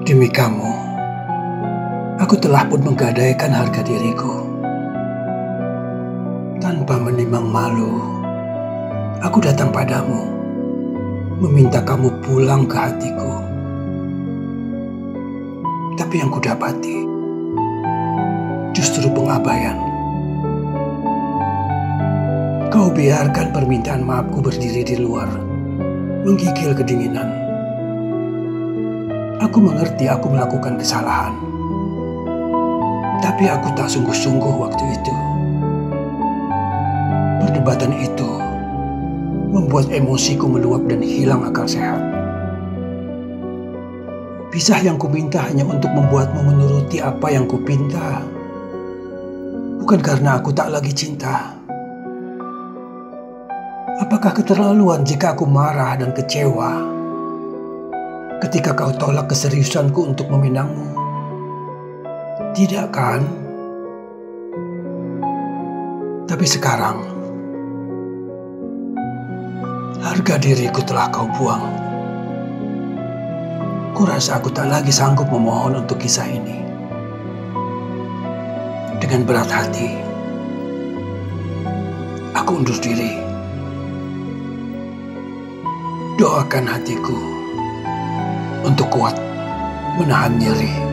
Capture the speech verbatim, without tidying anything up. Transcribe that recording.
Demi kamu, aku telah pun menggadaikan harga diriku. Tanpa menimang malu, aku datang padamu, meminta kamu pulang ke hatiku. Tapi yang kudapati justru pengabaian. Kau biarkan permintaan maafku berdiri di luar, menggigil kedinginan. Aku mengerti aku melakukan kesalahan, tapi aku tak sungguh-sungguh waktu itu. Perdebatan itu membuat emosiku meluap dan hilang akal sehat. Pisah yang kuminta hanya untuk membuatmu menuruti apa yang kupinta, bukan karena aku tak lagi cinta. Apakah keterlaluan jika aku marah dan kecewa ketika kau tolak keseriusanku untuk meminangmu? Tidak kan? Tapi sekarang, harga diriku telah kau buang. Kurasa aku tak lagi sanggup memohon untuk kisah ini. Dengan berat hati, aku undur diri. Doakan hatiku untuk kuat menahan nyeri.